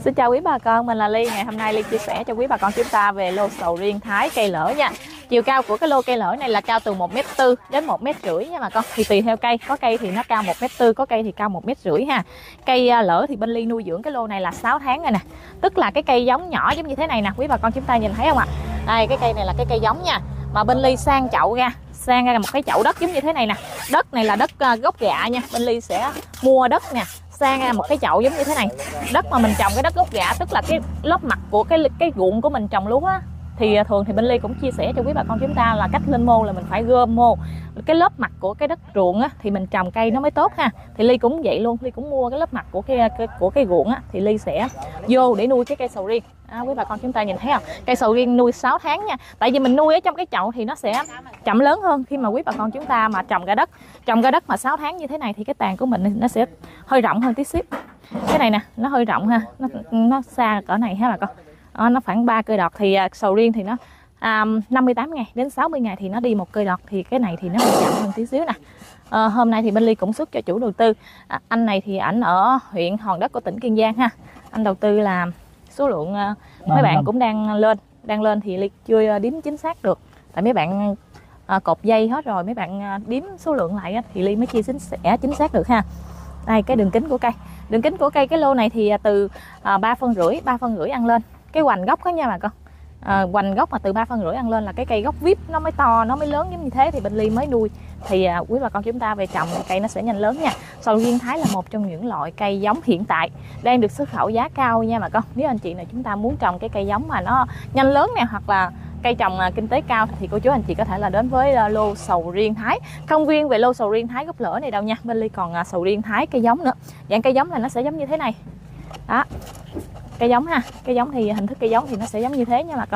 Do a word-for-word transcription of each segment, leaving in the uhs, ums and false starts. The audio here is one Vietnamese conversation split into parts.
Xin chào quý bà con, mình là Ly. Ngày hôm nay Ly chia sẻ cho quý bà con chúng ta về lô sầu riêng Thái cây lỡ nha. Chiều cao của cái lô cây lỡ này là cao từ một mét tư đến một mét rưỡi nha bà con. Thì tùy theo cây, có cây thì nó cao một mét tư, có cây thì cao một mét rưỡi ha. Cây lỡ thì bên Ly nuôi dưỡng cái lô này là sáu tháng rồi nè. Tức là cái cây giống nhỏ giống như thế này nè, quý bà con chúng ta nhìn thấy không ạ? Đây, cái cây này là cái cây giống nha. Mà bên Ly sang chậu ra, sang ra một cái chậu đất giống như thế này nè. Đất này là đất gốc gạ nha. Bên Ly sẽ mua đất nè, sang ra một cái chậu giống như thế này. Đất mà mình trồng cái đất gốc gạ, tức là cái lớp mặt của cái cái ruộng của mình trồng lúa á, thì thường thì bên Ly cũng chia sẻ cho quý bà con chúng ta là cách lên mô là mình phải gom mô cái lớp mặt của cái đất ruộng á, thì mình trồng cây nó mới tốt ha. Thì Ly cũng vậy luôn, Ly cũng mua cái lớp mặt của cái, cái của cái ruộng á, thì Ly sẽ vô để nuôi cái cây sầu riêng. À, quý bà con chúng ta nhìn thấy không? Cây sầu riêng nuôi sáu tháng nha. Tại vì mình nuôi ở trong cái chậu thì nó sẽ chậm lớn hơn khi mà quý bà con chúng ta mà trồng ra đất. Trồng ra đất mà sáu tháng như thế này thì cái tàn của mình nó sẽ hơi rộng hơn tí xíu. Cái này nè, nó hơi rộng ha, nó nó xa cỡ này ha bà con. À, nó khoảng ba cây đọt thì uh, sầu riêng thì nó à, năm mươi tám ngày đến sáu mươi ngày thì nó đi một cây đọt, thì cái này thì nó hơi chậm hơn tí xíu nè. À, hôm nay thì bên Ly cũng xuất cho chủ đầu tư. À, anh này thì ảnh ở huyện Hòn Đất của tỉnh Kiên Giang ha. Anh đầu tư là số lượng uh, mấy bạn cũng đang lên, đang lên thì Ly chưa đếm chính xác được. Tại mấy bạn uh, cột dây hết rồi, mấy bạn uh, đếm số lượng lại uh, thì Ly mới chia sẻ chính xác được ha. Đây, cái đường kính của cây. Đường kính của cây cái lô này thì uh, từ uh, ba phân rưỡi, ba phân rưỡi ăn lên. Cái hoành gốc đó nha bà con. À, hoành gốc mà từ ba phân rưỡi ăn lên là cái cây gốc vip nó mới to, nó mới lớn giống như thế thì bên Ly mới nuôi. Thì à, quý bà con chúng ta về trồng thì cây nó sẽ nhanh lớn nha. Sầu riêng Thái là một trong những loại cây giống hiện tại đang được xuất khẩu giá cao nha bà con. Nếu anh chị nào chúng ta muốn trồng cái cây giống mà nó nhanh lớn nè, hoặc là cây trồng à, kinh tế cao thì cô chú anh chị có thể là đến với à, lô sầu riêng Thái. Không riêng về lô sầu riêng Thái gốc lỡ này đâu nha. Bên Ly còn à, sầu riêng Thái cây giống nữa. Dạng cây giống là nó sẽ giống như thế này. Đó. Cây giống ha, cây giống thì hình thức cây giống thì nó sẽ giống như thế nha bà con.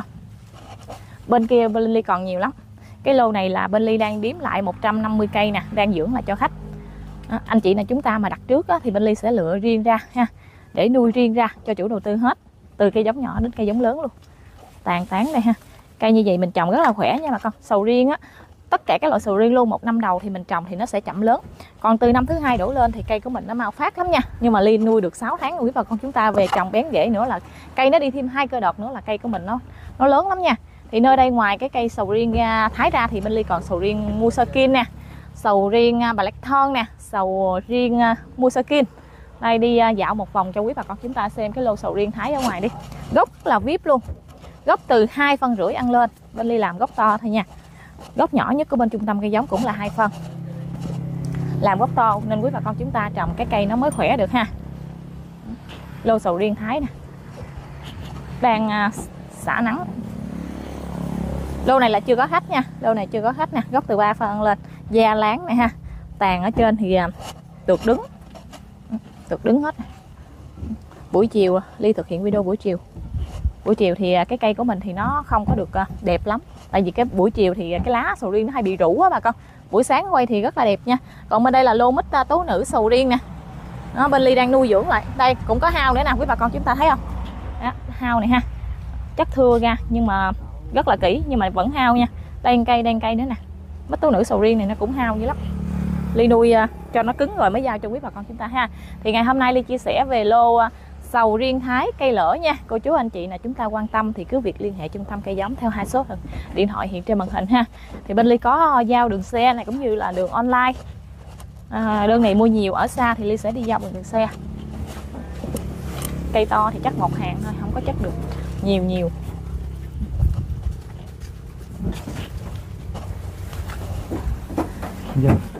Bên kia bên Ly còn nhiều lắm. Cái lô này là bên Ly đang đếm lại một trăm năm mươi cây nè, đang dưỡng lại cho khách. À, anh chị nào chúng ta mà đặt trước á, thì bên Ly sẽ lựa riêng ra ha, để nuôi riêng ra cho chủ đầu tư hết, từ cây giống nhỏ đến cây giống lớn luôn. Tàn tán đây ha. Cây như vậy mình trồng rất là khỏe nha bà con. Sầu riêng á, tất cả các loại sầu riêng luôn, một năm đầu thì mình trồng thì nó sẽ chậm lớn, còn từ năm thứ hai đổ lên thì cây của mình nó mau phát lắm nha. Nhưng mà Ly nuôi được sáu tháng quý bà con chúng ta về trồng bén rễ nữa là cây nó đi thêm hai cơ đọt nữa là cây của mình nó nó lớn lắm nha. Thì nơi đây ngoài cái cây sầu riêng Thái ra thì bên Ly còn sầu riêng Musakin nè, sầu riêng Black Thorn nè, sầu riêng Musakin. Đây, đi dạo một vòng cho quý bà con chúng ta xem cái lô sầu riêng Thái ở ngoài đi. Gốc là vip luôn, gốc từ hai phân rưỡi ăn lên. Bên Ly làm gốc to thôi nha. Gốc nhỏ nhất của bên trung tâm cây giống cũng là hai phân, làm gốc to nên quý bà con chúng ta trồng cái cây nó mới khỏe được ha. Lô sầu riêng Thái nè, đang xả nắng. Lô này là chưa có khách nha, lô này chưa có khách nè. Gốc từ ba phân lên, da láng này ha. Tàn ở trên thì tược đứng, tược đứng hết. Buổi chiều Ly thực hiện video buổi chiều. Buổi chiều thì cái cây của mình thì nó không có được đẹp lắm, tại vì cái buổi chiều thì cái lá sầu riêng nó hay bị rũ á bà con. Buổi sáng quay thì rất là đẹp nha. Còn bên đây là lô mít tố nữ sầu riêng nè. Đó, bên Ly đang nuôi dưỡng lại. Đây cũng có hao nữa nè quý bà con chúng ta thấy không? Đó, hao này ha. Chắc thưa ra nhưng mà rất là kỹ nhưng mà vẫn hao nha. Đây cây, đây cây nữa nè. Mít tố nữ sầu riêng này nó cũng hao dữ lắm. Ly nuôi uh, cho nó cứng rồi mới giao cho quý bà con chúng ta ha. Thì ngày hôm nay Ly chia sẻ về lô uh, sầu riêng Thái cây lỡ nha. Cô chú anh chị nào chúng ta quan tâm thì cứ việc liên hệ trung tâm cây giống theo hai số điện thoại hiện trên màn hình ha. Thì bên Ly có giao đường xe này cũng như là đường online. À, đơn này mua nhiều ở xa thì Ly sẽ đi giao bằng đường xe. Cây to thì chắc một hàng thôi, không có chắc được nhiều nhiều. Yeah.